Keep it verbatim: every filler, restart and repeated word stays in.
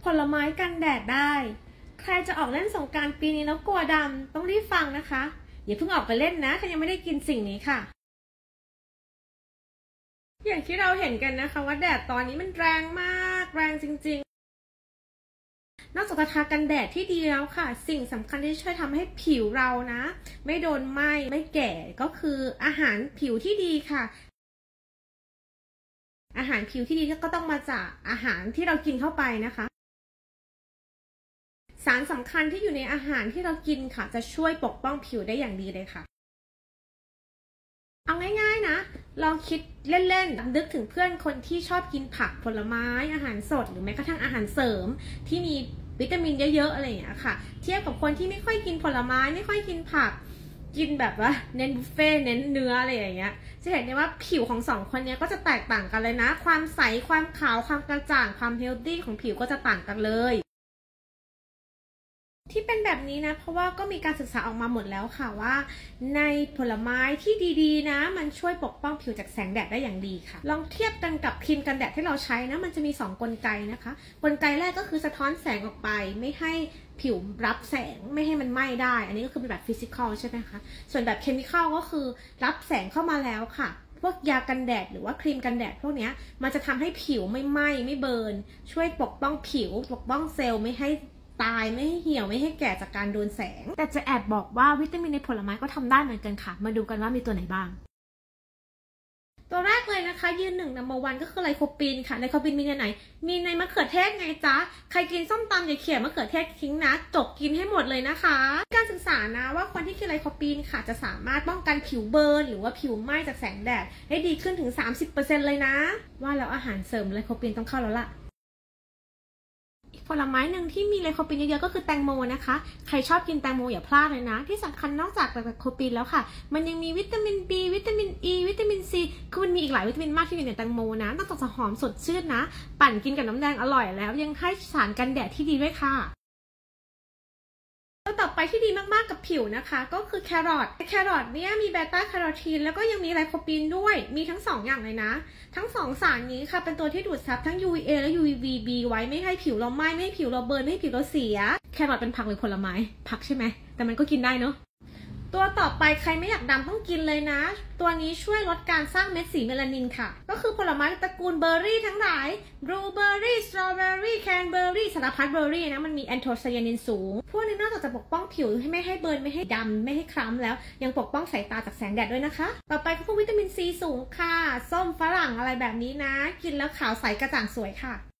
ลไม้กันแดดได้ใครจะออกเล่นสงกรานต์ปีนี้แล้วกลัวดำต้องรีบฟังนะคะอย่าเพิ่งออกไปเล่นนะถ้ายังไม่ได้กินสิ่งนี้ค่ะอย่างที่เราเห็นกันนะคะว่าแดดตอนนี้มันแรงมากแรงจริงๆนอกจากจะทากันแดดที่ดีแล้วค่ะสิ่งสำคัญที่ช่วยทำให้ผิวเรานะไม่โดนไหม้ไม่แก่ก็คืออาหารผิวที่ดีค่ะอาหารผิวที่ดีก็ต้องมาจากอาหารที่เรากินเข้าไปนะคะสารสำคัญที่อยู่ในอาหารที่เรากินค่ะจะช่วยปกป้องผิวได้อย่างดีเลยค่ะเอาง่ายๆนะลองคิดเล่นๆนึกถึงเพื่อนคนที่ชอบกินผักผลไม้อาหารสดหรือแม้กระทั่งอาหารเสริมที่มีวิตามินเยอะๆอะไรอย่างเงี้ยค่ะเทียบกับคนที่ไม่ค่อยกินผลไม้ไม่ค่อยกินผักกินแบบว่าเน้นบุฟเฟ่เน้นเนื้ออะไรอย่างเงี้ยจะเห็นได้ว่าผิวของสองคนนี้ก็จะแตกต่างกันเลยนะความใสความขาวความกระจ่างความเฮลตี้ของผิวก็จะต่างกันเลยที่เป็นแบบนี้นะเพราะว่าก็มีการศึกษาออกมาหมดแล้วค่ะว่าในผลไม้ที่ดีๆนะมันช่วยปกป้องผิวจากแสงแดดได้อย่างดีค่ะลองเทียบกันกับครีมกันแดดที่เราใช้นะมันจะมีสองกลไกนะคะกลไกแรกก็คือสะท้อนแสงออกไปไม่ให้ผิวรับแสงไม่ให้มันไหม้ได้อันนี้ก็คือเป็นแบบฟิสิกอลใช่ไหมคะส่วนแบบเคมีคอลก็คือรับแสงเข้ามาแล้วค่ะพวกยากันแดดหรือว่าครีมกันแดดพวกนี้มันจะทำให้ผิวไม่ไหม้ไม่เบิร์นช่วยปกป้องผิวปกป้องเซลล์ไม่ให้ตายไม่ให้เหี่ยวไม่ให้แก่จากการโดนแสงแต่จะแอบบอกว่าวิตามินในผลไม้ก็ทำได้เหมือนกันค่ะมาดูกันว่ามีตัวไหนบ้างตัวแรกเลยนะคะยืนหนึ่งนัมเบอร์วันก็คือไลโคปีนค่ะไลโคปีนมีในไหนมีในมะเขือเทศไงจ๊ะใครกินส้มตำอย่าเขี่ยมะเขือเทศทิ้งนะจกกินให้หมดเลยนะคะการศึกษานะว่าคนที่กินไลโคปีนค่ะจะสามารถป้องกันผิวเบิร์นหรือว่าผิวไหม้จากแสงแดดได้ดีขึ้นถึง สามสิบเปอร์เซ็นต์ เลยนะว่าแล้วอาหารเสริมไลโคปีนต้องเข้าแล้วล่ะผลไม้หนึ่งที่มีไลโคปีนเยอะๆก็คือแตงโมนะคะใครชอบกินแตงโมอย่าพลาดเลยนะที่สำคัญนอกจากไลโคปีนแล้วค่ะมันยังมีวิตามิน บี วิตามิน อี วิตามิน ซี คือมันมีอีกหลายวิตามินมากที่อยู่ในแตงโมนะนอกจากจะหอมสดชื่นนะปั่นกินกับน้ำแดงอร่อยแล้วยังให้สารกันแดดที่ดีด้วยค่ะตัวต่อไปที่ดีมากๆกับผิวนะคะก็คือแครอทแครอทเนี่ยมีเบต้าแคโรทีนแล้วก็ยังมีไลโคปีนด้วยมีทั้งสองอย่างเลยนะทั้งสองสารนี้ค่ะเป็นตัวที่ดูดซับทั้ง ยู วี เอ และ ยู วี บี ไว้ไม่ให้ผิวเราไหม้ไม่ให้ผิวเราเบิร์นไม่ให้ผิวเราเสียแครอทเป็นผักหรือผลไม้ผักใช่ไหมแต่มันก็กินได้เนาะตัวต่อไปใครไม่อยากดำต้องกินเลยนะตัวนี้ช่วยลดการสร้างเม็ดสีเมลานินค่ะก็คือผลไม้ตระกูลเบอร์รี่ทั้งหลายบลูเบอร์รี่สตรอเบอร์รี่แคนเบอร์รี่สารพัดเบอร์รี่นะมันมีแอนโทไซยานินสูงพวกนี้นอกจากจะปกป้องผิวให้ไม่ให้เบิร์นไม่ให้ดำไม่ให้คล้ำแล้วยังปกป้องสายตาจากแสงแดดด้วยนะคะต่อไปก็พวกวิตามินซีสูงค่ะส้มฝรั่งอะไรแบบนี้นะกินแล้วขาวใสกระจ่างสวยค่ะ